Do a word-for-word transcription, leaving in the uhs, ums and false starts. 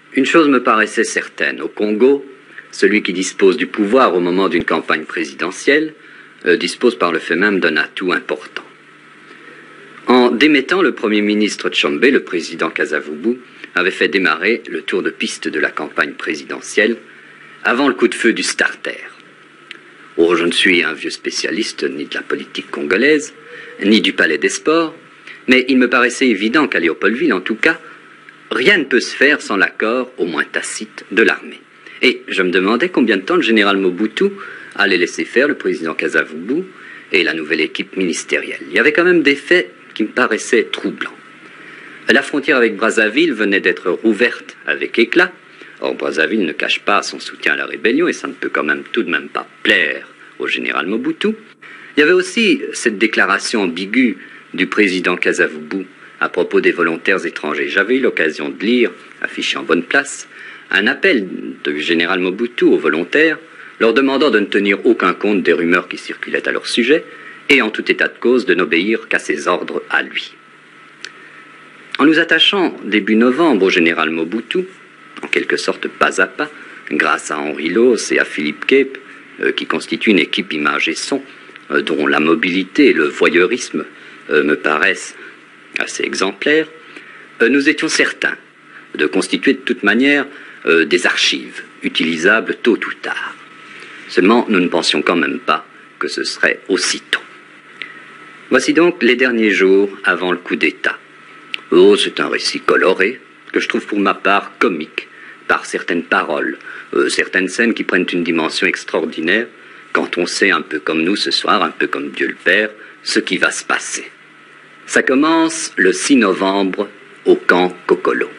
Une chose me paraissait certaine. Au Congo, celui qui dispose du pouvoir au moment d'une campagne présidentielle euh, dispose par le fait même d'un atout important. En démettant le Premier ministre Tshombe, le président Kasavubu avait fait démarrer le tour de piste de la campagne présidentielle avant le coup de feu du starter. Oh, je ne suis un vieux spécialiste ni de la politique congolaise, ni du palais des sports, mais il me paraissait évident qu'à Léopoldville, en tout cas, rien ne peut se faire sans l'accord, au moins tacite, de l'armée. Et je me demandais combien de temps le général Mobutu allait laisser faire le président Kasavubu et la nouvelle équipe ministérielle. Il y avait quand même des faits qui me paraissaient troublants. La frontière avec Brazzaville venait d'être rouverte avec éclat. Or, Brazzaville ne cache pas son soutien à la rébellion et ça ne peut quand même tout de même pas plaire au général Mobutu. Il y avait aussi cette déclaration ambiguë du président Kasavubu à propos des volontaires étrangers. J'avais eu l'occasion de lire, affiché en bonne place, un appel du général Mobutu aux volontaires, leur demandant de ne tenir aucun compte des rumeurs qui circulaient à leur sujet, et en tout état de cause de n'obéir qu'à ses ordres à lui. En nous attachant début novembre au général Mobutu, en quelque sorte pas à pas, grâce à Henri Loos et à Philippe Cape, euh, qui constituent une équipe image et son, euh, dont la mobilité et le voyeurisme euh, me paraissent assez exemplaires, euh, nous étions certains de constituer de toute manière euh, des archives utilisables tôt ou tard. Seulement, nous ne pensions quand même pas que ce serait aussitôt. Voici donc les derniers jours avant le coup d'État. Oh, c'est un récit coloré, que je trouve pour ma part comique, par certaines paroles, euh, certaines scènes qui prennent une dimension extraordinaire, quand on sait un peu comme nous ce soir, un peu comme Dieu le Père, ce qui va se passer. Ça commence le six novembre au camp Kokolo.